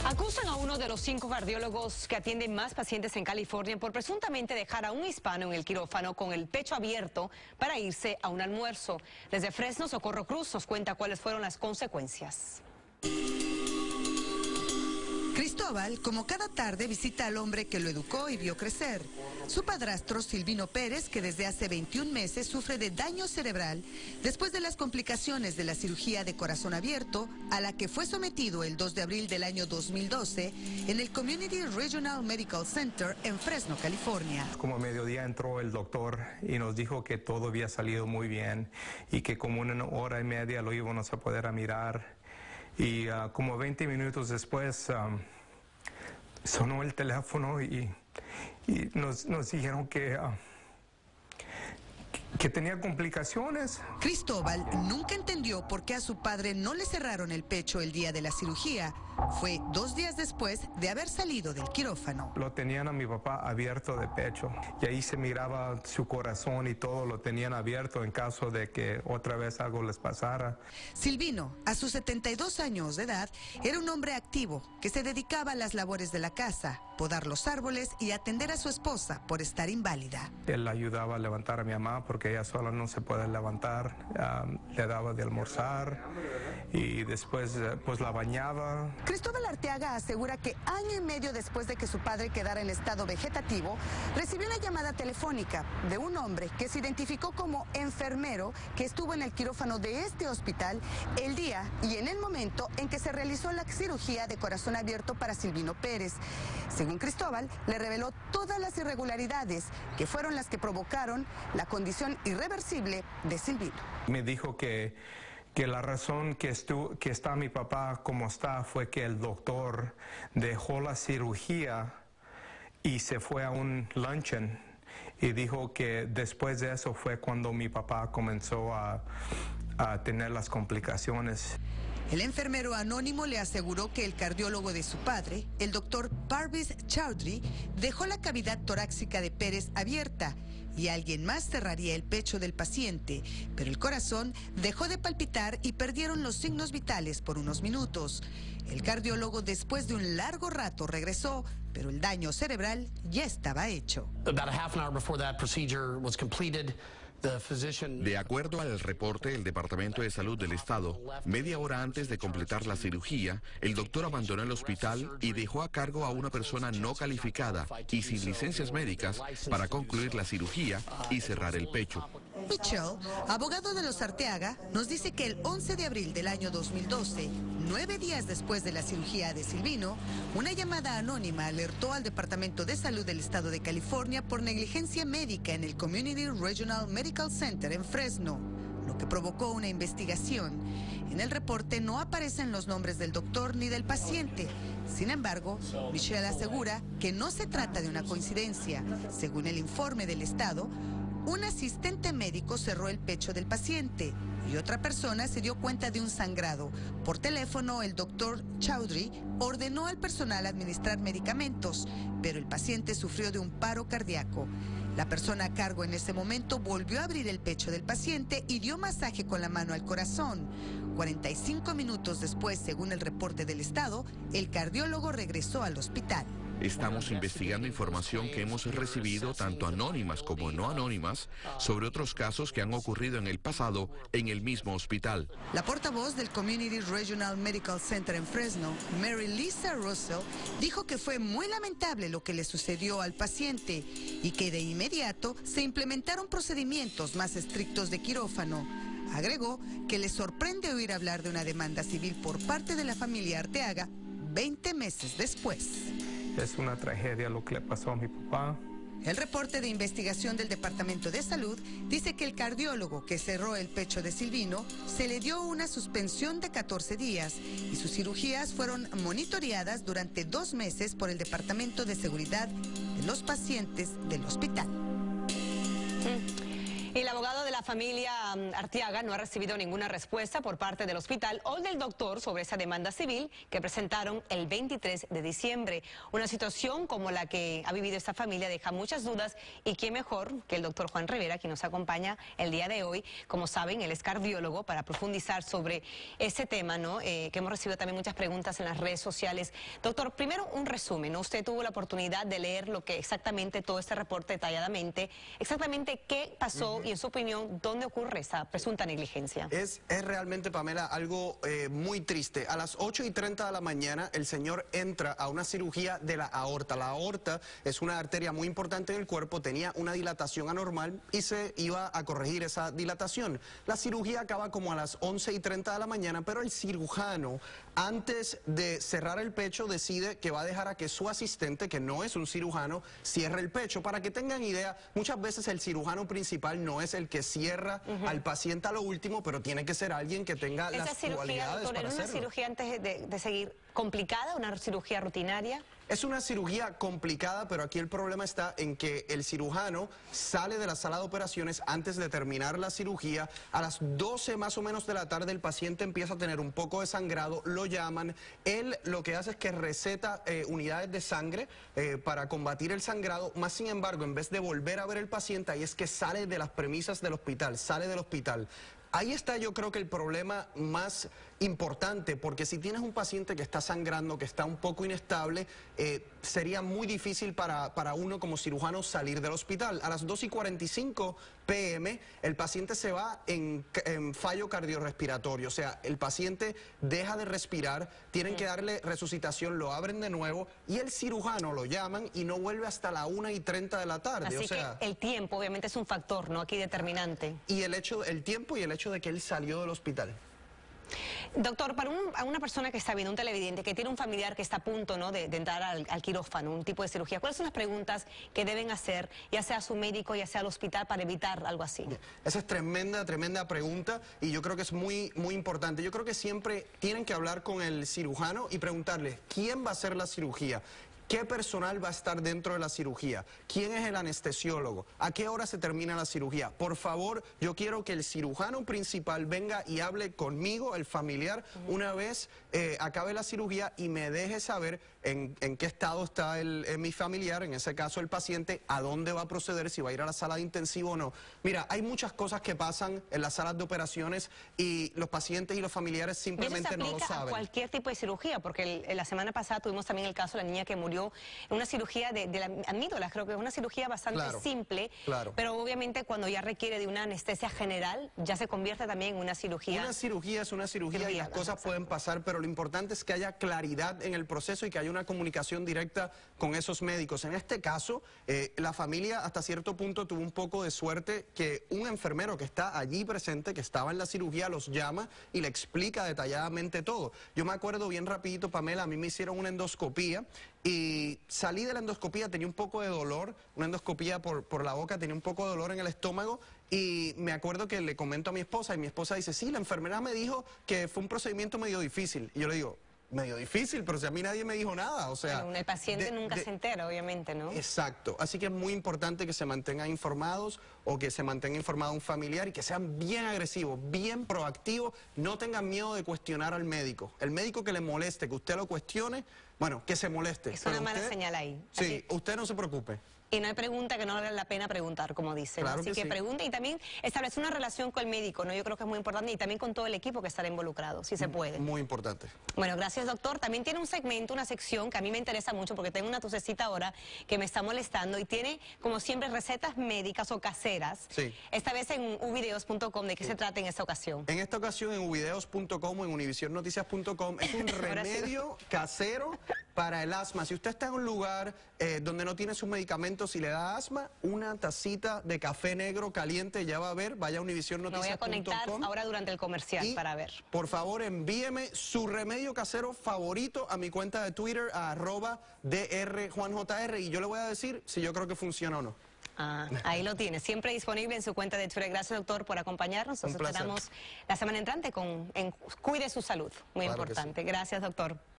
Acusan a uno de los 5 cardiólogos que atienden más pacientes en California por presuntamente dejar a un hispano en el quirófano con el pecho abierto para irse a un almuerzo. Desde Fresno, Socorro Cruz nos cuenta cuáles fueron las consecuencias. Cristóbal, como cada tarde, visita al hombre que lo educó y vio crecer. Su padrastro, Silvino Pérez, que desde hace 21 meses sufre de daño cerebral después de las complicaciones de la cirugía de corazón abierto a la que fue sometido el 2 de abril del año 2012 en el Community Regional Medical Center en Fresno, California. Como a mediodía entró el doctor y nos dijo que todo había salido muy bien y que como una hora y media lo íbamos a poder mirar. Y como 20 minutos después sonó el teléfono y nos dijeron que tenía complicaciones. Cristóbal nunca entendió por qué a su padre no le cerraron el pecho el día de la cirugía. Fue 2 días después de haber salido del quirófano. Lo tenían a mi papá abierto de pecho y ahí se miraba su corazón y todo lo tenían abierto en caso de que otra vez algo les pasara. Silvino, a sus 72 años de edad, era un hombre activo que se dedicaba a las labores de la casa, podar los árboles y atender a su esposa por estar inválida. Él ayudaba a levantar a mi mamá porque ella sola no se puede levantar, le daba de almorzar y después pues la bañaba. Cristóbal Arteaga asegura que año y medio después de que su padre quedara en estado vegetativo, recibió una llamada telefónica de un hombre que se identificó como enfermero que estuvo en el quirófano de este hospital el día y en el momento en que se realizó la cirugía de corazón abierto para Silvino Pérez. Según Cristóbal, le reveló todas las irregularidades que fueron las que provocaron la condición irreversible de Silvino. Me dijo que la razón que está mi papá como está fue que el doctor dejó la cirugía y se fue a un luncheon y dijo que después de eso fue cuando mi papá comenzó a tener las complicaciones. El enfermero anónimo le aseguró que el cardiólogo de su padre, el doctor Parviz Chaudhry, dejó la cavidad torácica de Pérez abierta y alguien más cerraría el pecho del paciente, pero el corazón dejó de palpitar y perdieron los signos vitales por unos minutos. El cardiólogo después de un largo rato regresó, pero el daño cerebral ya estaba hecho. De acuerdo al reporte del Departamento de Salud del Estado, media hora antes de completar la cirugía, el doctor abandonó el hospital y dejó a cargo a una persona no calificada y sin licencias médicas para concluir la cirugía y cerrar el pecho. Michelle, abogado de los Arteaga, nos dice que el 11 de abril del año 2012, 9 días después de la cirugía de Silvino, una llamada anónima alertó al Departamento de Salud del Estado de California por negligencia médica en el Community Regional Medical Center en Fresno, lo que provocó una investigación. En el reporte no aparecen los nombres del doctor ni del paciente. Sin embargo, Michelle asegura que no se trata de una coincidencia. Según el informe del Estado, un asistente médico cerró el pecho del paciente y otra persona se dio cuenta de un sangrado. Por teléfono, el doctor Chaudhry ordenó al personal administrar medicamentos, pero el paciente sufrió de un paro cardíaco. La persona a cargo en ese momento volvió a abrir el pecho del paciente y dio masaje con la mano al corazón. 45 minutos después, según el reporte del Estado, el cardiólogo regresó al hospital. Estamos investigando información que hemos recibido, tanto anónimas como no anónimas, sobre otros casos que han ocurrido en el pasado en el mismo hospital. La portavoz del Community Regional Medical Center en Fresno, Mary Lisa Russell, dijo que fue muy lamentable lo que le sucedió al paciente y que de inmediato se implementaron procedimientos más estrictos de quirófano. Agregó que le sorprende oír hablar de una demanda civil por parte de la familia Arteaga 20 meses después. Es una tragedia lo que le pasó a mi papá. El reporte de investigación del Departamento de Salud dice que el cardiólogo que cerró el pecho de Silvino se le dio una suspensión de 14 días y sus cirugías fueron monitoreadas durante 2 meses por el Departamento de Seguridad de los Pacientes del hospital. El abogado de la la familia Arteaga no ha recibido ninguna respuesta por parte del hospital o del doctor sobre esa demanda civil que presentaron el 23 de diciembre. Una situación como la que ha vivido esta familia deja muchas dudas y quién mejor que el doctor Juan Rivera, quien nos acompaña el día de hoy. Como saben, él es cardiólogo, para profundizar sobre ese tema, ¿no? Que hemos recibido también muchas preguntas en las redes sociales. Doctor, primero un resumen, ¿no? Usted tuvo la oportunidad de leer lo que exactamente todo este reporte detalladamente, exactamente qué pasó y en su opinión, ¿dónde ocurre esa presunta negligencia? Es realmente, Pamela, algo muy triste. A las 8:30 de la mañana, el señor entra a una cirugía de la aorta. La aorta es una arteria muy importante en el cuerpo, tenía una dilatación anormal y se iba a corregir esa dilatación. La cirugía acaba como a las 11:30 de la mañana, pero el cirujano, antes de cerrar el pecho, decide que va a dejar a que su asistente, que no es un cirujano, cierre el pecho. Para que tengan idea, muchas veces el cirujano principal no es el que cierra al paciente a lo último, pero tiene que ser alguien que tenga las cualidades, doctor, para hacerlo. ¿Era una cirugía antes de seguir complicada, una cirugía rutinaria? Es una cirugía complicada, pero aquí el problema está en que el cirujano sale de la sala de operaciones antes de terminar la cirugía. A las 12 más o menos de la tarde el paciente empieza a tener un poco de sangrado, lo llaman. Él lo que hace es que receta unidades de sangre para combatir el sangrado, más sin embargo, en vez de volver a ver el paciente, ahí es que sale de las premisas del hospital, sale del hospital. Ahí está, yo creo que el problema más importante, porque si tienes un paciente que está sangrando, que está un poco inestable, sería muy difícil para uno como cirujano salir del hospital. A las 2:45 p.m. el paciente se va en fallo cardiorrespiratorio, o sea, el paciente deja de respirar, tienen que darle resucitación, lo abren de nuevo y el cirujano lo llaman y no vuelve hasta la 1:30 de la tarde. Así que el tiempo obviamente es un factor, ¿no? Aquí determinante. Y el tiempo y el hecho de que él salió del hospital. Doctor, para una persona que está viendo, un televidente, que tiene un familiar que está a punto, ¿no?, de entrar al quirófano, un tipo de cirugía, ¿cuáles son las preguntas que deben hacer, ya sea a su médico, ya sea al hospital, para evitar algo así? Esa es tremenda pregunta y yo creo que es muy importante. Yo creo que siempre tienen que hablar con el cirujano y preguntarle quién va a hacer la cirugía. ¿Qué personal va a estar dentro de la cirugía? ¿Quién es el anestesiólogo? ¿A qué hora se termina la cirugía? Por favor, yo quiero que el cirujano principal venga y hable conmigo, el familiar, una vez acabe la cirugía y me deje saber en qué estado está mi familiar, en ese caso el paciente, a dónde va a proceder, si va a ir a la sala de intensivo o no. Mira, hay muchas cosas que pasan en las salas de operaciones y los pacientes y los familiares simplemente no lo saben. ¿Eso se aplica a cualquier tipo de cirugía? Porque la semana pasada tuvimos también el caso de la niña que murió en una cirugía de la amígdalas. Creo que es una cirugía bastante simple, pero obviamente cuando ya requiere de una anestesia general, ya se convierte también en una cirugía. Una cirugía es una cirugía y las cosas pueden pasar, pero lo importante es que haya claridad en el proceso y que haya una comunicación directa con esos médicos. En este caso, la familia hasta cierto punto tuvo un poco de suerte que un enfermero que está allí presente, que estaba en la cirugía, los llama y le explica detalladamente todo. Yo me acuerdo bien rapidito, Pamela, a mí me hicieron una endoscopía y salí de la endoscopía, tenía un poco de dolor, una endoscopía por la boca, tenía un poco de dolor en el estómago y me acuerdo que le comento a mi esposa y mi esposa dice, sí, la enfermera me dijo que fue un procedimiento medio difícil. Y yo le digo, medio difícil, pero si a mí nadie me dijo nada, o sea... Bueno, el paciente nunca se entera, obviamente, ¿no? Exacto, así que es muy importante que se mantengan informados o que se mantenga informado un familiar y que sean bien agresivos, bien proactivos, no tengan miedo de cuestionar al médico. El médico que le moleste, que usted lo cuestione, bueno, que se moleste. Es una mala señal ahí. Sí, usted no se preocupe. Y no hay pregunta que no vale la pena preguntar, como dicen. Claro Así que pregunte y también establecer una relación con el médico, ¿no? Yo creo que es muy importante y también con todo el equipo que estará involucrado, si se puede. Muy importante. Bueno, gracias, doctor. También tiene un segmento, una sección que a mí me interesa mucho porque tengo una tosecita ahora que me está molestando y tiene, como siempre, recetas médicas o caseras. Sí. Esta vez en uvideos.com. ¿De qué se trata en esta ocasión? En esta ocasión en uvideos.com o en univisionnoticias.com es un remedio casero para el asma. Si usted está en un lugar donde no tiene sus medicamentos y le da asma, una tacita de café negro caliente ya va a ver, vaya a univisionnoticias.com. Me voy a conectar ahora durante el comercial para ver. Por favor, envíeme su remedio casero favorito a mi cuenta de Twitter, a @drjuanjr, y yo le voy a decir si yo creo que funciona o no. Ah, ahí lo tiene, siempre disponible en su cuenta de Twitter. Gracias, doctor, por acompañarnos. Nos esperamos la semana entrante Cuide su salud, muy importante. Gracias, doctor.